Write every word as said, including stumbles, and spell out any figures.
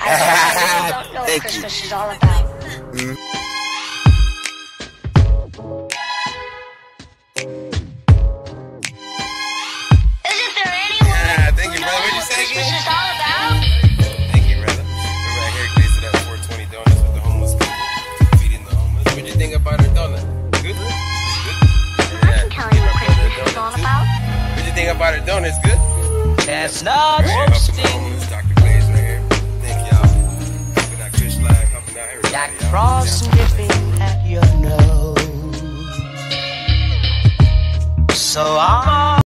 I don't know what Thank Christmas you. is all about. Mm. Isn't there anyone Yeah, thank you, who brother. knows What'd you what say Christmas again? is all about? Thank you, brother. We're right here, Glaze It Up four twenty Donuts with the homeless people, feeding the homeless. What'd you think about our donut? Good? Good? I can tell you what Christmas is all about. What'd you think about our donuts? Good? That's not Right here, helping the roasting. homeless. Doctor Glaze right here. Thank y'all. Helping out Kush Live, helping out everybody. Jack y'all. Frost Yeah. dripping at your nose. So I'm